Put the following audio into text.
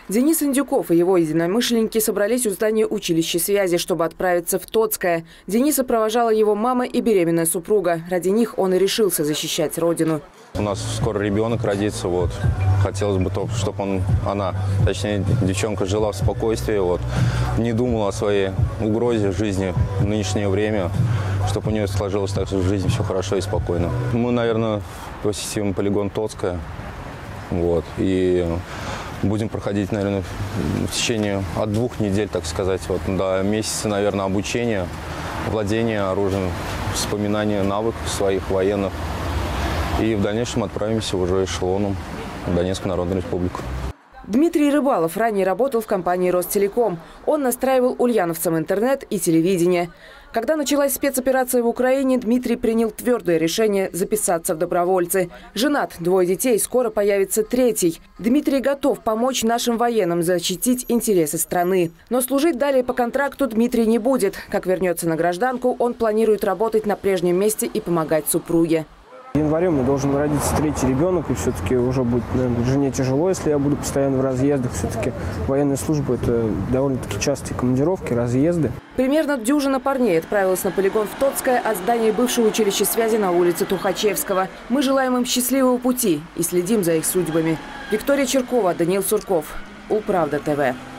Денис Индюков и его единомышленники собрались у здания училища связи, чтобы отправиться в Тоцкое. Дениса провожала его мама и беременная супруга. Ради них он и решился защищать родину. У нас скоро ребенок родится, Хотелось бы, чтобы точнее, девчонка жила в спокойствии, не думала о своей угрозе жизни в нынешнее время, чтобы у нее сложилось так, что в жизни все хорошо и спокойно. Мы, наверное, посетим полигон Тоцкое, и будем проходить, наверное, в течение от 2 недель, так сказать, до месяца, наверное, обучения, владения оружием, вспоминания навыков своих военных. И в дальнейшем отправимся уже эшелоном в Донецкую Народную Республику. Дмитрий Рыбалов ранее работал в компании «Ростелеком». Он настраивал ульяновцам интернет и телевидение. Когда началась спецоперация в Украине, Дмитрий принял твердое решение записаться в добровольцы. Женат, 2 детей, скоро появится 3-й. Дмитрий готов помочь нашим военным защитить интересы страны. Но служить далее по контракту Дмитрий не будет. Как вернется на гражданку, он планирует работать на прежнем месте и помогать супруге. В январе у меня должен родиться 3-й ребенок, и все-таки уже будет, наверное, жене тяжело, если я буду постоянно в разъездах. Все-таки военная служба – это довольно-таки частые командировки, разъезды. Примерно дюжина парней отправилась на полигон в Тоцкое от здания бывшего училища связи на улице Тухачевского. Мы желаем им счастливого пути и следим за их судьбами. Виктория Черкова, Даниил Сурков. Управда ТВ.